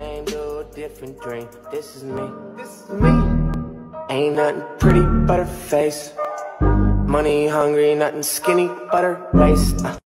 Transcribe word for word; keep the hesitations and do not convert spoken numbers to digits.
Ain't do a different dream. This is me. This is me. Ain't nothing pretty but her face. Money hungry, nothing skinny but her waist. Uh.